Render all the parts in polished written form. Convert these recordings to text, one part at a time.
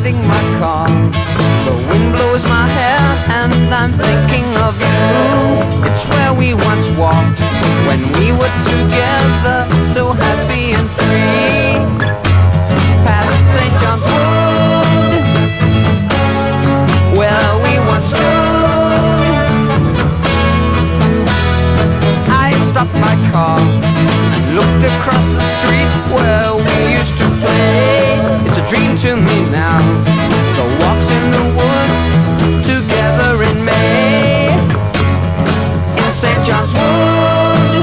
driving my car. The wind blows my hair and I'm thinking of you. It's where we once walked when we were together, so happy and free. Past St. John's Wood, where we once stood. I stopped my car and looked across the street where we used to play. It's a dream to me now, the walks in the wood together in May. In St. John's Wood,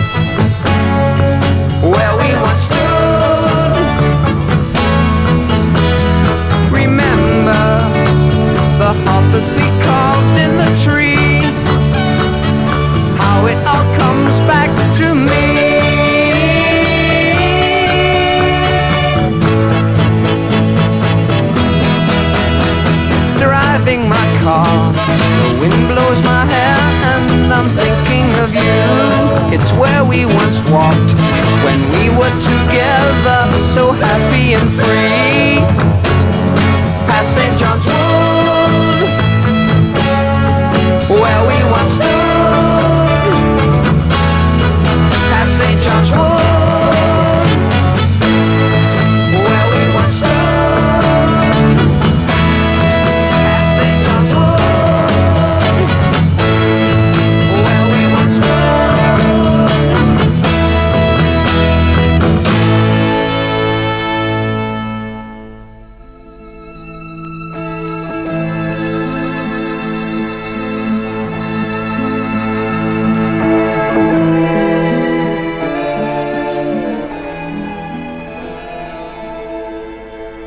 where we once stood. Remember the heart that we carved in the tree, how it all comes back to me. Driving my car, the wind blows my hair and I'm thinking of you. It's where we once walked when we were together, so happy and free.